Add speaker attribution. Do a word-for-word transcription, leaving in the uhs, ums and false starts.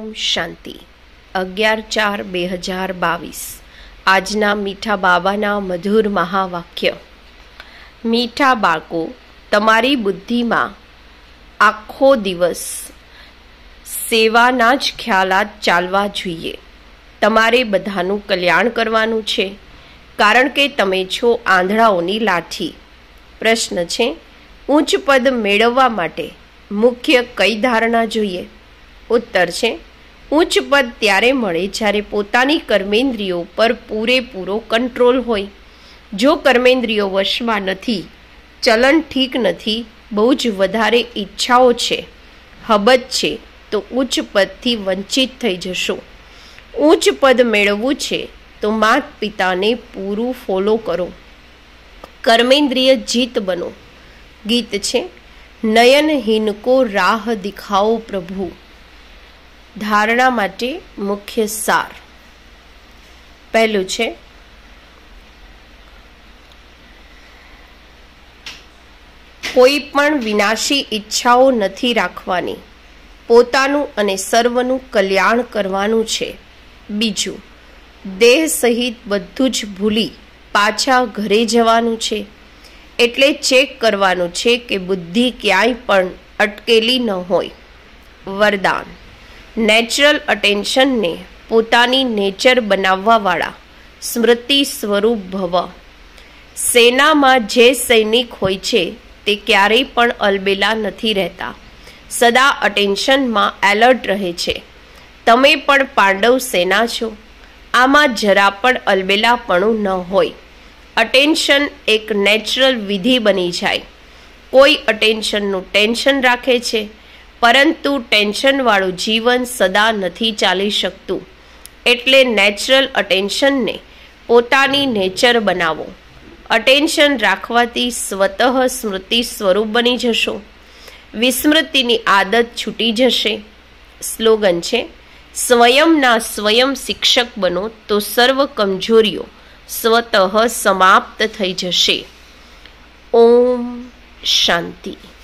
Speaker 1: ओम शांति। अगियार चार बे हज़ार बावीस आजना मीठा बाबाना मधुर महावाक्य। मीठा बाळको, तमारी बुद्धिमां आखो दिवस सेवाना ज ख्यालात चालवा जोईए। तमारे बधानुं कल्याण करवानुं छे, कारण के तमे छो आंधळाओनी लाठी। प्रश्न छे, उच्च पद मेळववा माटे मुख्य कई धारणा जोईए? उत्तर छे, उच्च पद त्यारे मळे ज्यारे पोतानी कर्मेंद्रियो पर पूरेपूरो कंट्रोल होय। जो कर्मेंद्रियो वशमां नथी, चलन ठीक नथी, बहु ज वधारे इच्छाओ छे, हबत छे, तो उच्च पदथी वंचित थई जशो। उच्च पद मेळवવું छे तो मात पिताने पूरू फॉलो करो, कर्मेंद्रिय जीत बनो। गीत छे, नयनहीन को राह दिखाओ प्रभु। धारणा माटे मुख्य सार। पहलू छे, कोई पण विनाशी इच्छाओ नथी राखवानी, पोतानुं अने सर्वनुं कल्याण करवानुं छे। बीजू, देह सहित बधुं ज भूली पाछा घरे जवानुं छे, एटले चेक करवानुं छे के बुद्धि क्यांय पण अटकेली न होय। वरदान, नेचरल अटेन्शन ने पोतानी नेचर बनाववा वाळा स्मृति स्वरूप भव। सेना में जे सैनिक होय छे ते क्यारेय पण अलबेला नथी रहता, सदा अटेन्शन में एलर्ट रहे छे। तमे पण पांडव सेना छो, आमां जरा पण अलबेलापणुं न होय। अटेन्शन एक नेचरल विधि बनी जाय। कोई अटेन्शननुं टेन्शन राखे छे, परंतु टेन्शन वाळुं जीवन सदा नथी चाली शकतुं। एटले नेचरल अटेन्शन ने पोतानी नेचर बनावो। अटेन्शन राखवाथी स्वतः स्मृति स्वरूप बनी जशो। विस्मृतिनी आदत छूटी जशे। स्लोगन छे, स्वयंना स्वयं शिक्षक बनो तो सर्व कमजोरीओ स्वतः समाप्त थई जशे। ओम शांति।